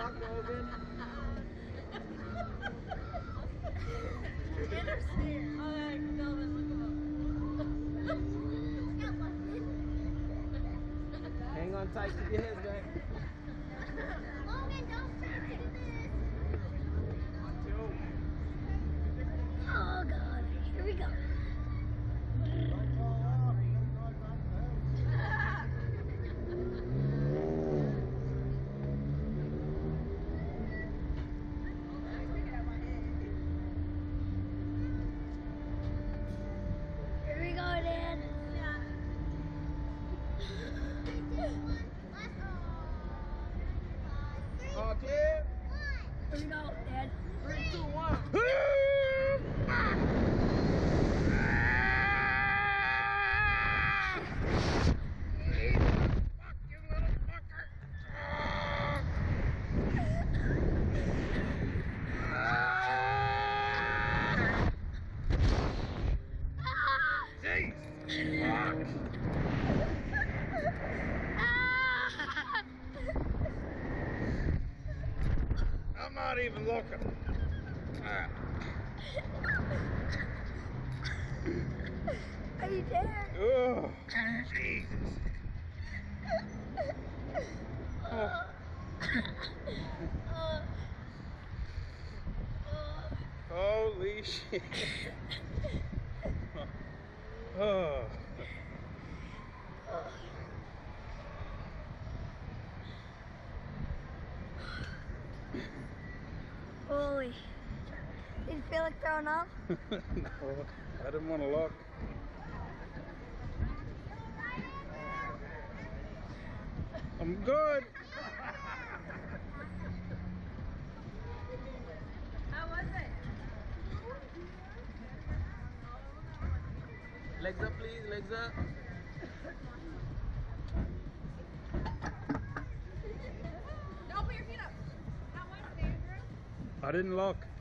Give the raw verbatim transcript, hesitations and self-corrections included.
lock, Logan. Get her scared. Oh, yeah, Delvin, look him up. Hang on tight, keep your heads back. Logan, don't try to do this. Oh, God. Here we go. Here we go, Dad. Okay. Here we go, Dad. Three, two, one. I'm not even looking. Ah. Are you there? Oh, Jesus. Oh. Holy shit. Oh. Holy. Did you feel like throwing up? No, I didn't want to look. I'm good. How was it? Legs up, please. Legs up. Don't put your feet up. How was it, Andrew? I didn't look.